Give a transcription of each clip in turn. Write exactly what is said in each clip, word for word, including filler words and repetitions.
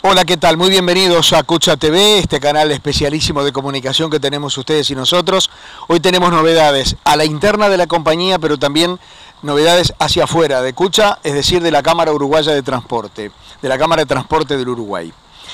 Hola, ¿qué tal? Muy bienvenidos a Cucha T V, este canal especialísimo de comunicación que tenemos ustedes y nosotros. Hoy tenemos novedades a la interna de la compañía, pero también novedades hacia afuera de Cucha, es decir, de la Cámara Uruguaya de Transporte, de la Cámara de Transporte del Uruguay.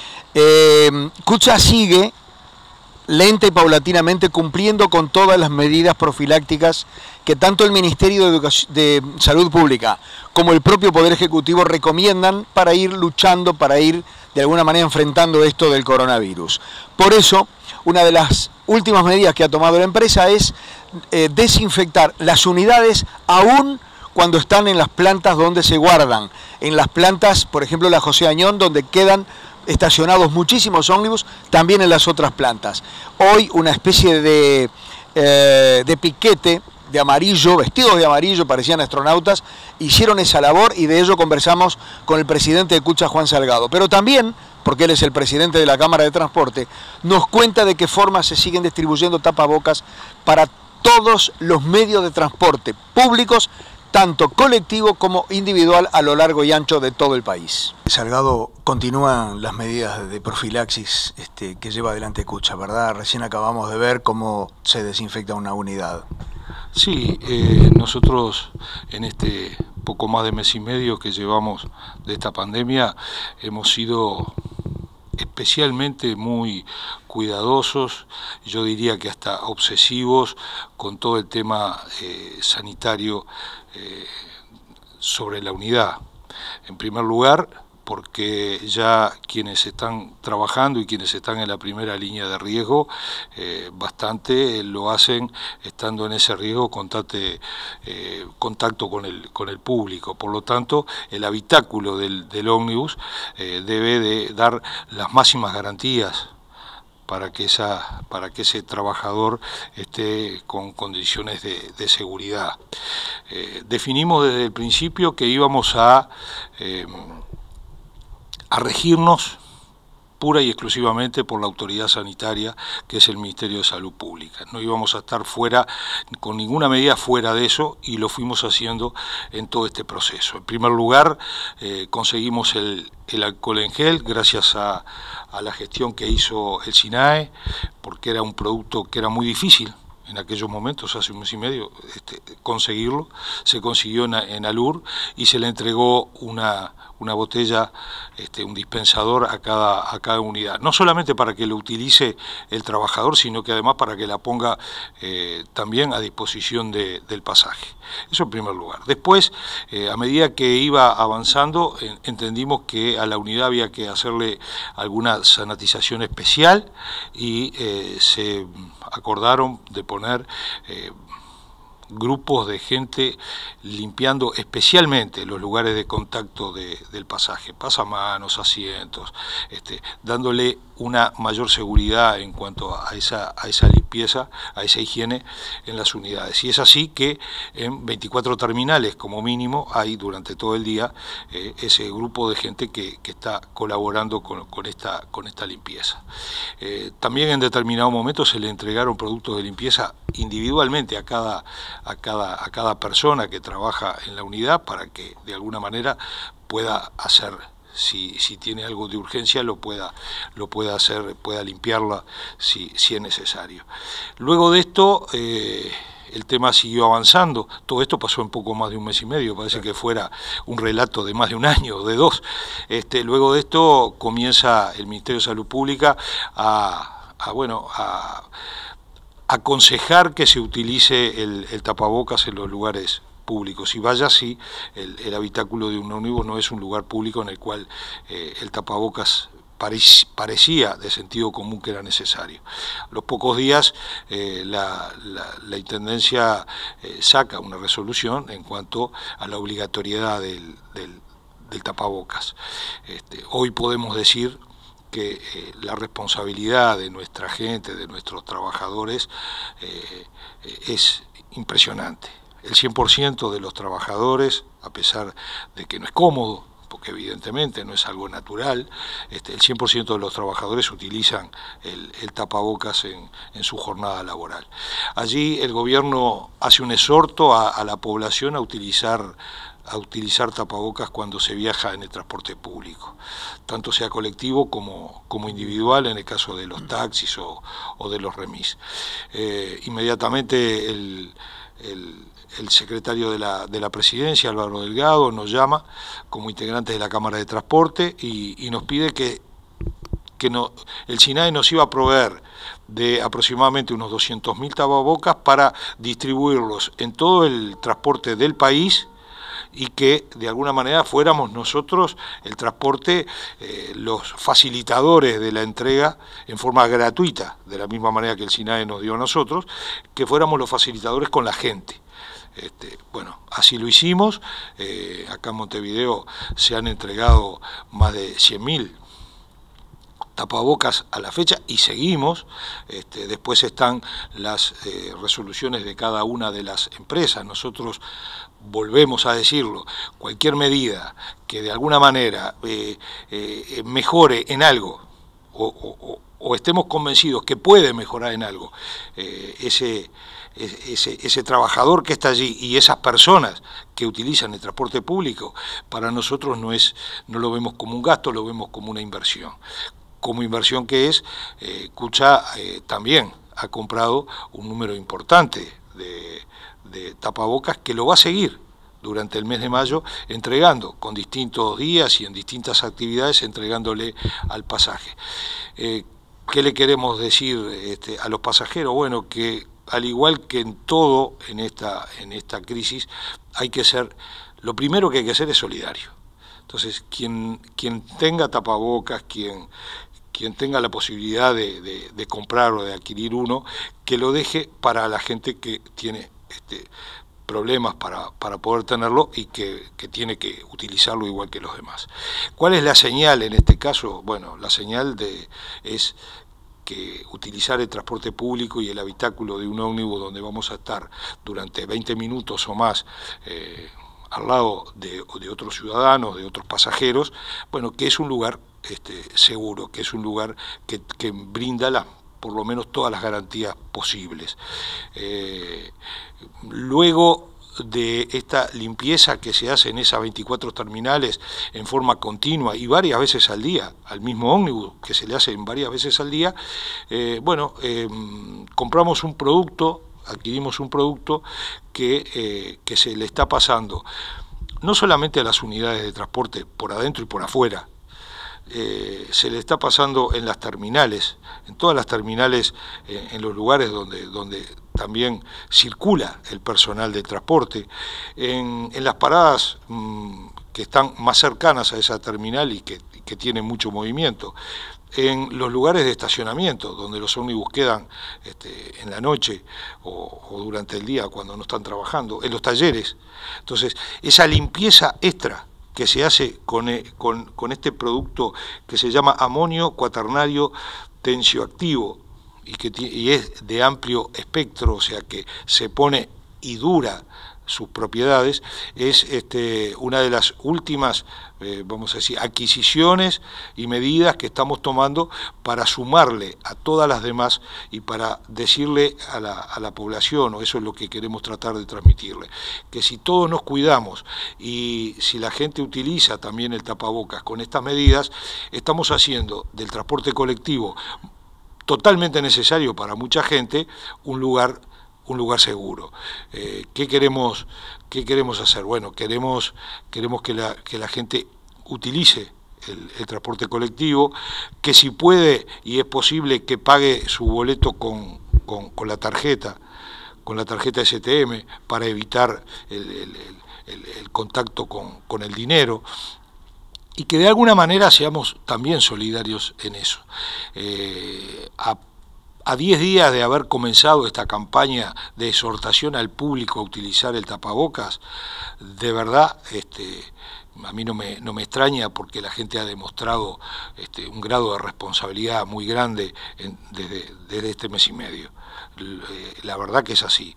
Eh, Cucha sigue lenta y paulatinamente cumpliendo con todas las medidas profilácticas que tanto el Ministerio de, Educación, de Salud Pública como el propio Poder Ejecutivo recomiendan para ir luchando, para ir de alguna manera enfrentando esto del coronavirus. Por eso, una de las últimas medidas que ha tomado la empresa es eh, desinfectar las unidades aún cuando están en las plantas donde se guardan. En las plantas, por ejemplo, la José Añón, donde quedan estacionados muchísimos ómnibus, también en las otras plantas. Hoy una especie de, eh, de piquete de amarillo, vestidos de amarillo, parecían astronautas, hicieron esa labor y de ello conversamos con el presidente de Cucha, Juan Salgado. Pero también, porque él es el presidente de la Cámara de Transporte, nos cuenta de qué forma se siguen distribuyendo tapabocas para todos los medios de transporte públicos, tanto colectivo como individual a lo largo y ancho de todo el país. Salgado, continúan las medidas de profilaxis este, que lleva adelante Cucha, ¿verdad? Recién acabamos de ver cómo se desinfecta una unidad. Sí, eh, nosotros en este poco más de mes y medio que llevamos de esta pandemia hemos sido especialmente muy cuidadosos, yo diría que hasta obsesivos con todo el tema eh, sanitario eh, sobre la unidad. En primer lugar, porque ya quienes están trabajando y quienes están en la primera línea de riesgo, eh, bastante lo hacen estando en ese riesgo contate, eh, contacto con el, con el público. Por lo tanto, el habitáculo del, del ómnibus eh, debe de dar las máximas garantías para que, esa, para que ese trabajador esté con condiciones de, de seguridad. Eh, definimos desde el principio que íbamos a... Eh, a regirnos pura y exclusivamente por la autoridad sanitaria, que es el Ministerio de Salud Pública. No íbamos a estar fuera, con ninguna medida fuera de eso, y lo fuimos haciendo en todo este proceso. En primer lugar, eh, conseguimos el, el alcohol en gel, gracias a, a la gestión que hizo el SINAE, porque era un producto que era muy difícil en aquellos momentos, hace un mes y medio, este, conseguirlo. Se consiguió en, en Alur y se le entregó una, una botella, este, un dispensador a cada, a cada unidad. No solamente para que lo utilice el trabajador, sino que además para que la ponga eh, también a disposición de, del pasaje. Eso en primer lugar. Después, eh, a medida que iba avanzando, en, entendimos que a la unidad había que hacerle alguna sanitización especial y eh, se acordaron de poner eh, grupos de gente limpiando especialmente los lugares de contacto de, del pasaje, pasamanos, asientos, este, dándole una mayor seguridad en cuanto a esa, a esa limpieza, a esa higiene en las unidades. Y es así que en veinticuatro terminales como mínimo hay durante todo el día eh, ese grupo de gente que, que está colaborando con, con, esta, con esta limpieza. Eh, también en determinado momento se le entregaron productos de limpieza individualmente a cada A cada, a cada persona que trabaja en la unidad para que de alguna manera pueda hacer, si, si tiene algo de urgencia, lo pueda, lo pueda hacer, pueda limpiarla si, si es necesario. Luego de esto, eh, el tema siguió avanzando. Todo esto pasó en poco más de un mes y medio, parece que fuera un relato de más de un año o de dos. Este, luego de esto comienza el Ministerio de Salud Pública a, a bueno, a aconsejar que se utilice el, el tapabocas en los lugares públicos. Y vaya si el, el habitáculo de un ómnibus no es un lugar público en el cual eh, el tapabocas parecía de sentido común que era necesario. A los pocos días eh, la, la, la Intendencia eh, saca una resolución en cuanto a la obligatoriedad del, del, del tapabocas. Este, hoy podemos decir que eh, la responsabilidad de nuestra gente, de nuestros trabajadores, eh, es impresionante. El cien por ciento de los trabajadores, a pesar de que no es cómodo, porque evidentemente no es algo natural, este, el cien por ciento de los trabajadores utilizan el, el tapabocas en, en su jornada laboral. Allí el gobierno hace un exhorto a, a la población a utilizar a utilizar tapabocas cuando se viaja en el transporte público, tanto sea colectivo como, como individual, en el caso de los taxis o, o de los remis. Eh, inmediatamente el, el, el secretario de la, de la Presidencia, Álvaro Delgado, nos llama como integrantes de la Cámara de Transporte y, y nos pide que, que no, el SINAE nos iba a proveer de aproximadamente unos doscientos mil tapabocas para distribuirlos en todo el transporte del país y que de alguna manera fuéramos nosotros el transporte, eh, los facilitadores de la entrega en forma gratuita, de la misma manera que el SINAE nos dio a nosotros, que fuéramos los facilitadores con la gente. Este, bueno, así lo hicimos. Eh, acá en Montevideo se han entregado más de cien mil tapabocas a la fecha y seguimos. Este, después están las eh, resoluciones de cada una de las empresas. Nosotros volvemos a decirlo, cualquier medida que de alguna manera eh, eh, mejore en algo o, o, o estemos convencidos que puede mejorar en algo eh, ese, ese, ese trabajador que está allí y esas personas que utilizan el transporte público, para nosotros no, es, no lo vemos como un gasto, lo vemos como una inversión. Como inversión que es, eh, Cucha eh, también ha comprado un número importante de, de tapabocas que lo va a seguir durante el mes de mayo entregando con distintos días y en distintas actividades, entregándole al pasaje. Eh, ¿Qué le queremos decir este, a los pasajeros? Bueno, que al igual que en todo en esta, en esta crisis, hay que ser, lo primero que hay que hacer es solidario. Entonces, quien, quien tenga tapabocas, quien... quien tenga la posibilidad de, de, de comprar o de adquirir uno, que lo deje para la gente que tiene este, problemas para, para poder tenerlo y que, que tiene que utilizarlo igual que los demás. ¿Cuál es la señal en este caso? Bueno, la señal de, es que utilizar el transporte público y el habitáculo de un ómnibus donde vamos a estar durante veinte minutos o más, eh, al lado de, de otros ciudadanos, de otros pasajeros, bueno, que es un lugar este, seguro, que es un lugar que, que brinda la, por lo menos todas las garantías posibles. Eh, luego de esta limpieza que se hace en esas veinticuatro terminales en forma continua y varias veces al día, al mismo ómnibus que se le hace en varias veces al día, eh, bueno, eh, compramos un producto, adquirimos un producto que, eh, que se le está pasando no solamente a las unidades de transporte por adentro y por afuera, eh, se le está pasando en las terminales, en todas las terminales, eh, en los lugares donde, donde también circula el personal de transporte, en, en las paradas mmm, que están más cercanas a esa terminal y que, que tienen mucho movimiento, en los lugares de estacionamiento, donde los ómnibus quedan este, en la noche o, o durante el día cuando no están trabajando, en los talleres. Entonces, esa limpieza extra que se hace con, con, con este producto que se llama amonio cuaternario tensioactivo y que y es de amplio espectro, o sea que se pone y dura sus propiedades, es este, una de las últimas, eh, vamos a decir, adquisiciones y medidas que estamos tomando para sumarle a todas las demás y para decirle a la, a la población, o eso es lo que queremos tratar de transmitirle, que si todos nos cuidamos y si la gente utiliza también el tapabocas con estas medidas, estamos haciendo del transporte colectivo totalmente necesario para mucha gente un lugar un lugar seguro. Eh, ¿qué queremos, qué queremos hacer? Bueno, queremos, queremos que, la, que la gente utilice el, el transporte colectivo, que si puede y es posible que pague su boleto con, con, con la tarjeta, con la tarjeta S T M, para evitar el, el, el, el contacto con, con el dinero, y que de alguna manera seamos también solidarios en eso. Eh, a A diez días de haber comenzado esta campaña de exhortación al público a utilizar el tapabocas, de verdad, este, a mí no me, no me extraña porque la gente ha demostrado este, un grado de responsabilidad muy grande en, desde, desde este mes y medio. La verdad que es así.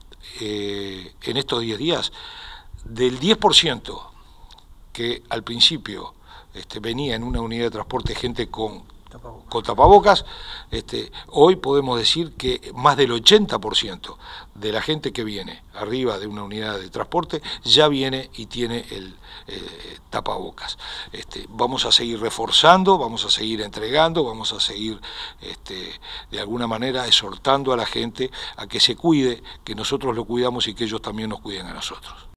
Eh, en estos diez días, del diez por ciento que al principio este, venía en una unidad de transporte gente con tapabocas. Con tapabocas, este, hoy podemos decir que más del ochenta por ciento de la gente que viene arriba de una unidad de transporte ya viene y tiene el eh, tapabocas. Este, vamos a seguir reforzando, vamos a seguir entregando, vamos a seguir este, de alguna manera exhortando a la gente a que se cuide, que nosotros lo cuidamos y que ellos también nos cuiden a nosotros.